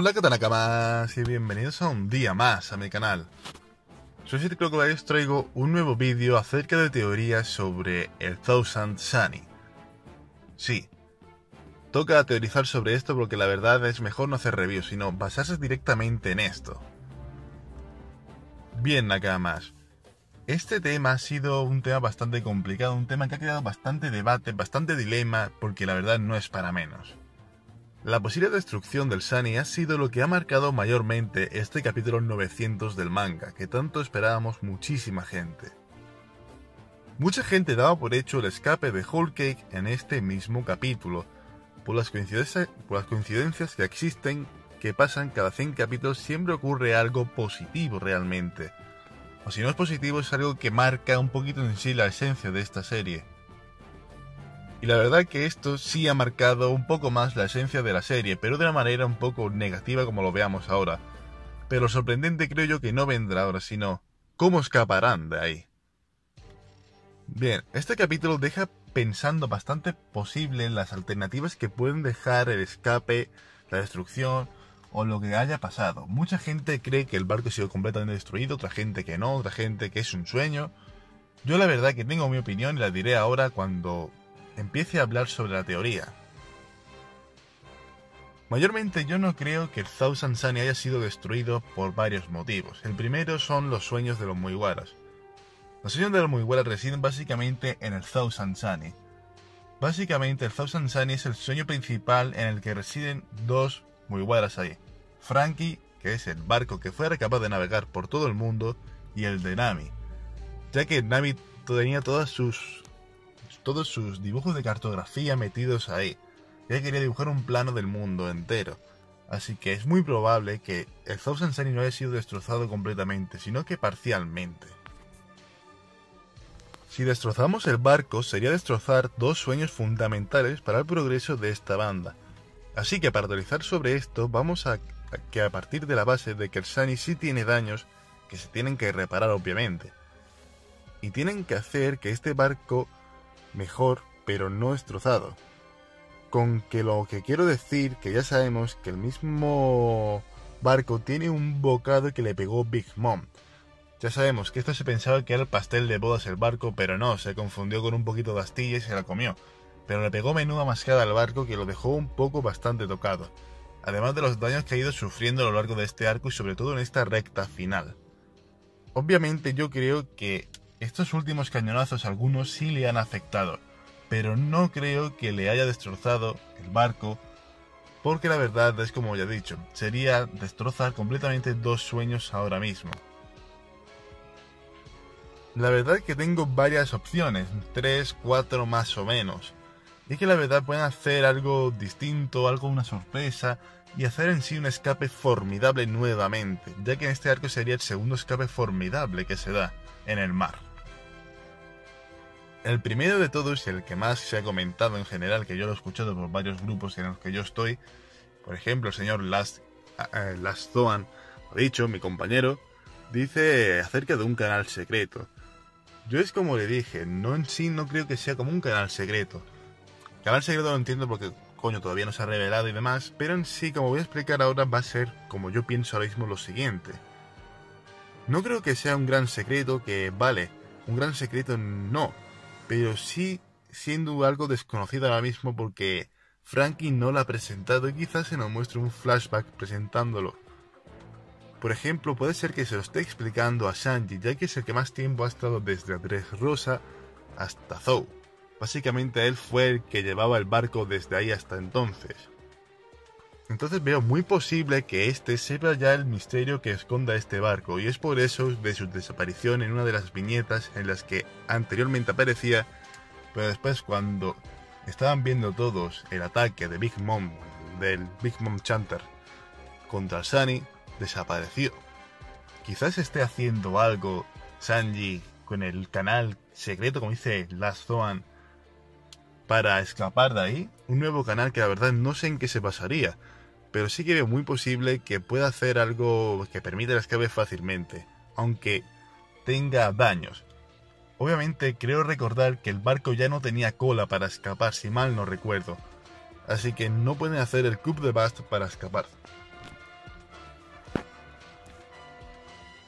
Hola Katanakamas y bienvenidos a un día más a mi canal. Soy City Crocodile y os traigo un nuevo vídeo acerca de teorías sobre el Thousand Sunny. Sí, toca teorizar sobre esto porque la verdad es mejor no hacer reviews, sino basarse directamente en esto. Bien Nakamas, este tema ha sido un tema bastante complicado, un tema que ha creado bastante debate, bastante dilema, porque la verdad no es para menos. La posible destrucción del Sunny ha sido lo que ha marcado mayormente este capítulo 900 del manga, que tanto esperábamos muchísima gente. Mucha gente daba por hecho el escape de Whole Cake en este mismo capítulo, por las coincidencias que existen, que pasan cada 100 capítulos, siempre ocurre algo positivo realmente. O si no es positivo, es algo que marca un poquito en sí la esencia de esta serie. Y la verdad que esto sí ha marcado un poco más la esencia de la serie, pero de una manera un poco negativa como lo veamos ahora. Pero lo sorprendente creo yo que no vendrá ahora, sino cómo escaparán de ahí. Bien, este capítulo deja pensando bastante posible en las alternativas que pueden dejar el escape, la destrucción o lo que haya pasado. Mucha gente cree que el barco ha sido completamente destruido, otra gente que no, otra gente que es un sueño. Yo la verdad que tengo mi opinión y la diré ahora cuando empiece a hablar sobre la teoría. Mayormente yo no creo que el Thousand Sunny haya sido destruido por varios motivos. El primero son los sueños de los Mugiwaras. Los sueños de los Mugiwaras residen básicamente en el Thousand Sunny. Básicamente el Thousand Sunny es el sueño principal en el que residen dos Mugiwaras ahí. Franky, que es el barco que fuera capaz de navegar por todo el mundo, y el de Nami, ya que Nami tenía todos sus dibujos de cartografía metidos ahí. Ella quería dibujar un plano del mundo entero. Así que es muy probable que el Thousand Sunny no haya sido destrozado completamente, sino que parcialmente. Si destrozamos el barco, sería destrozar dos sueños fundamentales para el progreso de esta banda. Así que para teorizar sobre esto, vamos a partir de la base de que el Sunny sí tiene daños que se tienen que reparar obviamente. Y tienen que hacer que este barco mejor, pero no destrozado. Con que lo que quiero decir, que ya sabemos que el mismo barco tiene un bocado que le pegó Big Mom. Ya sabemos que esto se pensaba que era el pastel de bodas el barco, pero no, se confundió con un poquito de astilla y se la comió. Pero le pegó menuda mascada al barco que lo dejó un poco bastante tocado. Además de los daños que ha ido sufriendo a lo largo de este arco y sobre todo en esta recta final. Obviamente yo creo que estos últimos cañonazos algunos sí le han afectado, pero no creo que le haya destrozado el barco, porque la verdad es como ya he dicho, sería destrozar completamente dos sueños ahora mismo. La verdad es que tengo varias opciones, 3, 4 más o menos, y que la verdad pueden hacer algo distinto, algo una sorpresa, y hacer en sí un escape formidable nuevamente, ya que en este arco sería el segundo escape formidable que se da en el mar. El primero de todos y el que más se ha comentado en general, que yo lo he escuchado por varios grupos en los que yo estoy, por ejemplo el señor Last Zoan, ha dicho, mi compañero, dice acerca de un canal secreto. Yo es como le dije, no en sí no creo que sea como un canal secreto. Canal secreto lo entiendo porque coño todavía no se ha revelado y demás, pero en sí como voy a explicar ahora va a ser como yo pienso ahora mismo lo siguiente. No creo que sea un gran secreto que vale, un gran secreto no, pero sí siendo algo desconocido ahora mismo porque Franky no lo ha presentado y quizás se nos muestre un flashback presentándolo. Por ejemplo, puede ser que se lo esté explicando a Sanji, ya que es el que más tiempo ha estado desde Dressrosa hasta Zou. Básicamente él fue el que llevaba el barco desde ahí hasta entonces. Entonces veo muy posible que este sepa ya el misterio que esconda este barco, y es por eso de su desaparición en una de las viñetas en las que anteriormente aparecía, pero después cuando estaban viendo todos el ataque de Big Mom, del Big Mom Chanter contra el Sunny, desapareció. Quizás esté haciendo algo Sanji con el canal secreto, como dice Last Zoan, para escapar de ahí. Un nuevo canal que la verdad no sé en qué se pasaría, pero sí que veo muy posible que pueda hacer algo que permita el escape fácilmente, aunque tenga daños. Obviamente creo recordar que el barco ya no tenía cola para escapar, si mal no recuerdo, así que no pueden hacer el coup de bast para escapar.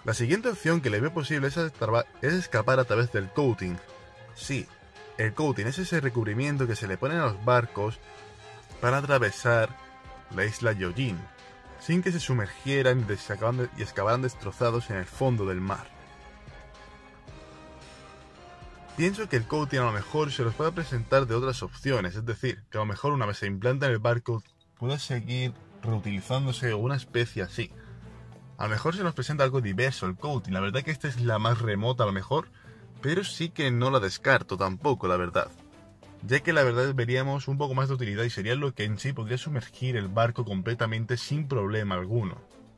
La siguiente opción que le veo posible es escapar a través del coating. Sí, el coating es ese recubrimiento que se le pone a los barcos para atravesar la isla Yojin, sin que se sumergieran y acabaran destrozados en el fondo del mar. Pienso que el coating a lo mejor se los puede presentar de otras opciones, es decir, que a lo mejor una vez se implanta en el barco puede seguir reutilizándose o una especie así. A lo mejor se nos presenta algo diverso el coating, la verdad que esta es la más remota a lo mejor, pero sí que no la descarto tampoco, la verdad. Ya que la verdad veríamos un poco más de utilidad y sería lo que en sí podría sumergir el barco completamente sin problema alguno.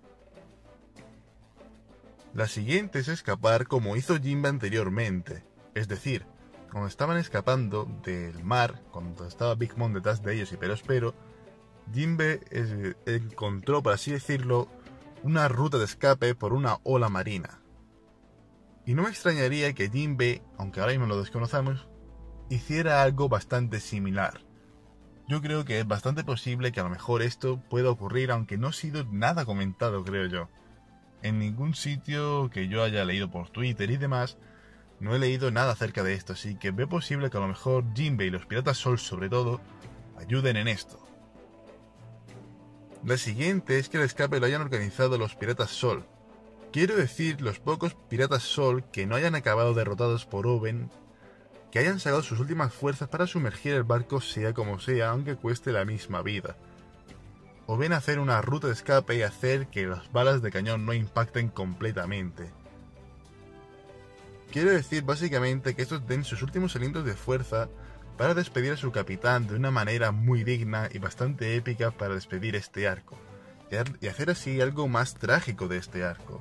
La siguiente es escapar como hizo Jinbe anteriormente, es decir, cuando estaban escapando del mar, cuando estaba Big Mom detrás de ellos y Perospero, Jinbe encontró, por así decirlo, una ruta de escape por una ola marina. Y no me extrañaría que Jinbe, aunque ahora mismo lo desconocemos, hiciera algo bastante similar. Yo creo que es bastante posible que a lo mejor esto pueda ocurrir, aunque no ha sido nada comentado, creo yo. En ningún sitio que yo haya leído por Twitter y demás, no he leído nada acerca de esto, así que veo posible que a lo mejor Jinbe y los Piratas Sol sobre todo ayuden en esto. La siguiente es que el escape lo hayan organizado los Piratas Sol. Quiero decir, los pocos Piratas Sol que no hayan acabado derrotados por Oben, que hayan sacado sus últimas fuerzas para sumergir el barco sea como sea, aunque cueste la misma vida. Oben hacer una ruta de escape y hacer que las balas de cañón no impacten completamente. Quiero decir básicamente que estos den sus últimos alientos de fuerza para despedir a su capitán de una manera muy digna y bastante épica para despedir este arco, y hacer así algo más trágico de este arco.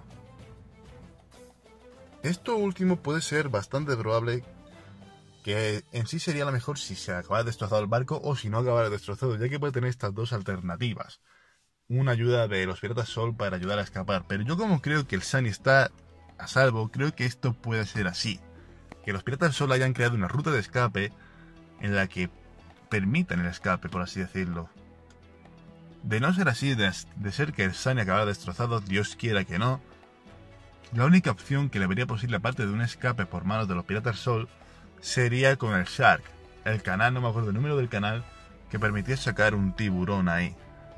Esto último puede ser bastante probable, que en sí sería lo mejor si se acabara destrozado el barco o si no acabara destrozado, ya que puede tener estas dos alternativas. Una ayuda de los Piratas Sol para ayudar a escapar, pero yo como creo que el Sunny está a salvo, creo que esto puede ser así. Que los Piratas Sol hayan creado una ruta de escape en la que permitan el escape, por así decirlo. De no ser así, de ser que el Sunny acabara destrozado, Dios quiera que no, la única opción que le vería posible aparte de un escape por manos de los Piratas Sol sería con el Shark, el canal, no me acuerdo el número del canal, que permitía sacar un tiburón ahí.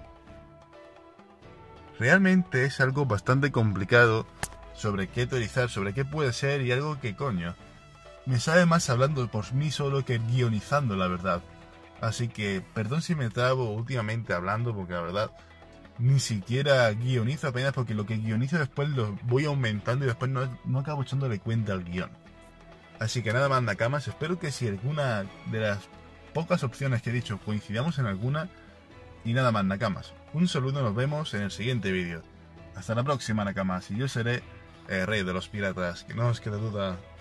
Realmente es algo bastante complicado sobre qué teorizar, sobre qué puede ser y algo que coño. Me sabe más hablando por mí solo que guionizando, la verdad. Así que, perdón si me trabo últimamente hablando, porque la verdad, ni siquiera guionizo apenas, porque lo que guionizo después lo voy aumentando y después no acabo echándole cuenta al guión. Así que nada más, Nakamas, espero que si alguna de las pocas opciones que he dicho coincidamos en alguna. Y nada más, Nakamas. Un saludo, nos vemos en el siguiente vídeo. Hasta la próxima, Nakamas, y yo seré el rey de los piratas, que no os quede duda.